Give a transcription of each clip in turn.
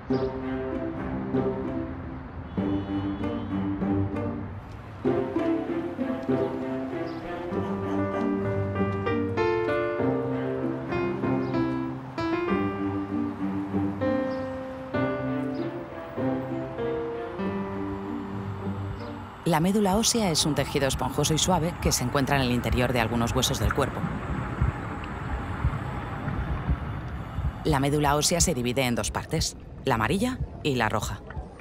La médula ósea es un tejido esponjoso y suave que se encuentra en el interior de algunos huesos del cuerpo. La médula ósea se divide en dos partes, la amarilla y la roja.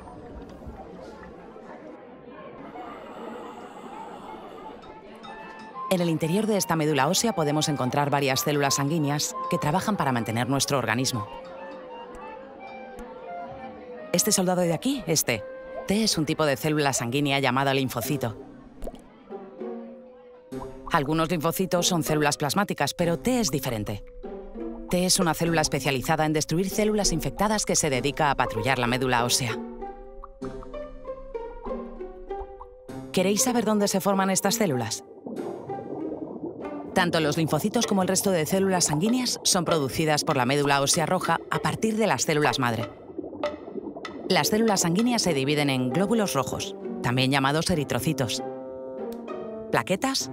En el interior de esta médula ósea podemos encontrar varias células sanguíneas que trabajan para mantener nuestro organismo. Este soldado de aquí es T. T es un tipo de célula sanguínea llamada linfocito. Algunos linfocitos son células plasmáticas, pero T es diferente. T es una célula especializada en destruir células infectadas que se dedica a patrullar la médula ósea. ¿Queréis saber dónde se forman estas células? Tanto los linfocitos como el resto de células sanguíneas son producidas por la médula ósea roja a partir de las células madre. Las células sanguíneas se dividen en glóbulos rojos, también llamados eritrocitos, plaquetas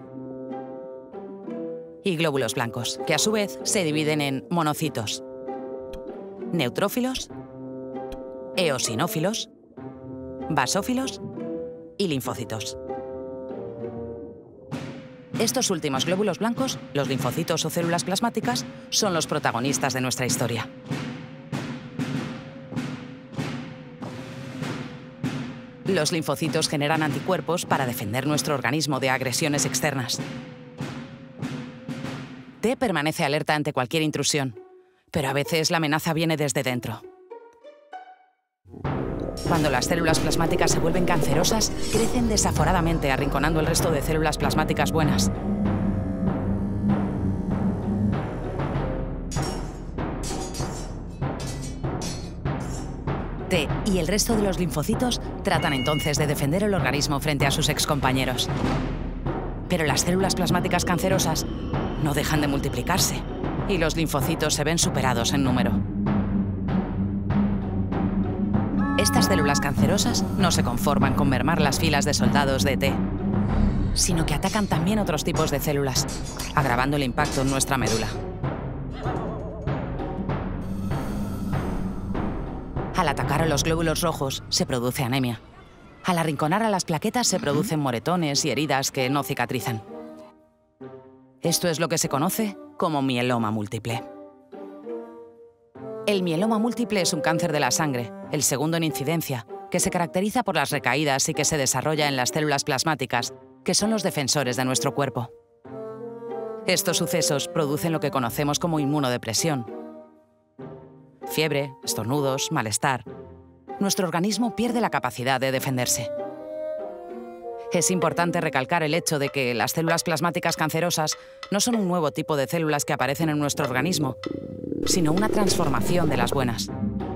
y glóbulos blancos, que a su vez se dividen en monocitos, neutrófilos, eosinófilos, basófilos y linfocitos. Estos últimos glóbulos blancos, los linfocitos o células plasmáticas, son los protagonistas de nuestra historia. Los linfocitos generan anticuerpos para defender nuestro organismo de agresiones externas. T permanece alerta ante cualquier intrusión, pero a veces la amenaza viene desde dentro. Cuando las células plasmáticas se vuelven cancerosas, crecen desaforadamente, arrinconando el resto de células plasmáticas buenas. T y el resto de los linfocitos tratan entonces de defender el organismo frente a sus excompañeros. Pero las células plasmáticas cancerosas no dejan de multiplicarse y los linfocitos se ven superados en número. Estas células cancerosas no se conforman con mermar las filas de soldados de T, sino que atacan también otros tipos de células, agravando el impacto en nuestra médula. Al atacar a los glóbulos rojos, se produce anemia. Al arrinconar a las plaquetas, se producen moretones y heridas que no cicatrizan. Esto es lo que se conoce como mieloma múltiple. El mieloma múltiple es un cáncer de la sangre, el segundo en incidencia, que se caracteriza por las recaídas y que se desarrolla en las células plasmáticas, que son los defensores de nuestro cuerpo. Estos sucesos producen lo que conocemos como inmunodepresión. Fiebre, estornudos, malestar. Nuestro organismo pierde la capacidad de defenderse. Es importante recalcar el hecho de que las células plasmáticas cancerosas no son un nuevo tipo de células que aparecen en nuestro organismo, sino una transformación de las buenas.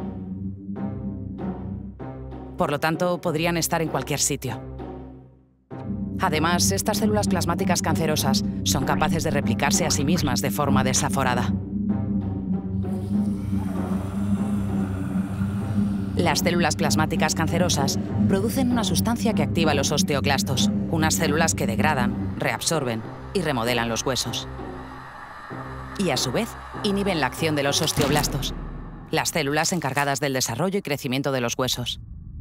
Por lo tanto, podrían estar en cualquier sitio. Además, estas células plasmáticas cancerosas son capaces de replicarse a sí mismas de forma desaforada. Las células plasmáticas cancerosas producen una sustancia que activa los osteoclastos, unas células que degradan, reabsorben y remodelan los huesos. Y a su vez, inhiben la acción de los osteoblastos, las células encargadas del desarrollo y crecimiento de los huesos.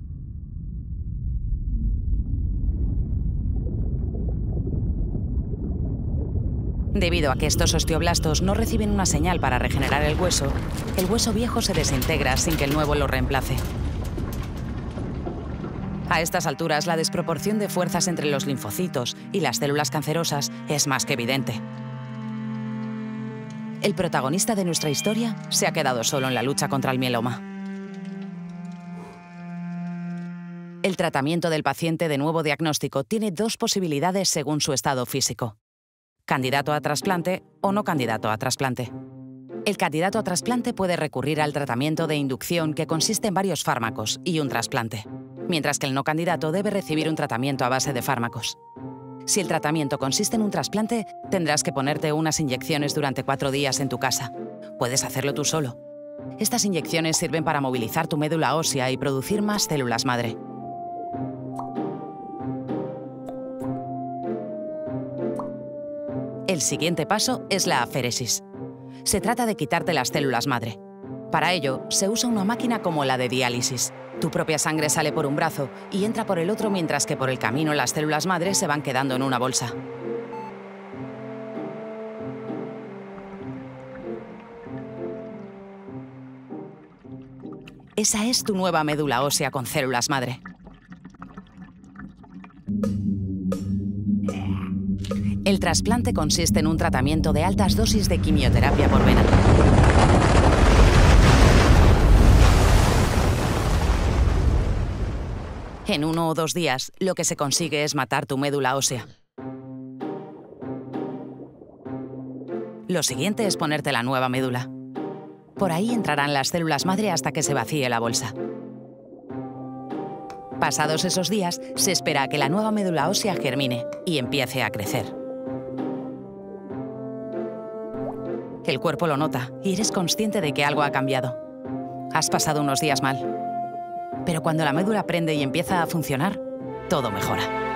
Debido a que estos osteoblastos no reciben una señal para regenerar el hueso viejo se desintegra sin que el nuevo lo reemplace. A estas alturas, la desproporción de fuerzas entre los linfocitos y las células cancerosas es más que evidente. El protagonista de nuestra historia se ha quedado solo en la lucha contra el mieloma. El tratamiento del paciente de nuevo diagnóstico tiene dos posibilidades según su estado físico: candidato a trasplante o no candidato a trasplante. El candidato a trasplante puede recurrir al tratamiento de inducción, que consiste en varios fármacos y un trasplante, mientras que el no candidato debe recibir un tratamiento a base de fármacos. Si el tratamiento consiste en un trasplante, tendrás que ponerte unas inyecciones durante 4 días en tu casa. Puedes hacerlo tú solo. Estas inyecciones sirven para movilizar tu médula ósea y producir más células madre. El siguiente paso es la aféresis. Se trata de quitarte las células madre. Para ello, se usa una máquina como la de diálisis. Tu propia sangre sale por un brazo y entra por el otro, mientras que por el camino las células madre se van quedando en una bolsa. Esa es tu nueva médula ósea con células madre. El trasplante consiste en un tratamiento de altas dosis de quimioterapia por vena. En 1 o 2 días, lo que se consigue es matar tu médula ósea. Lo siguiente es ponerte la nueva médula. Por ahí entrarán las células madre hasta que se vacíe la bolsa. Pasados esos días, se espera a que la nueva médula ósea germine y empiece a crecer. El cuerpo lo nota y eres consciente de que algo ha cambiado. Has pasado unos días mal. Pero cuando la médula prende y empieza a funcionar, todo mejora.